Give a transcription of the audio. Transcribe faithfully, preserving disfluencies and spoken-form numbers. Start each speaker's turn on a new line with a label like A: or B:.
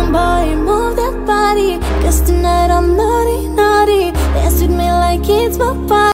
A: on, boy, move that body, 'cause tonight I'm naughty, naughty. Dance with me like it's my party.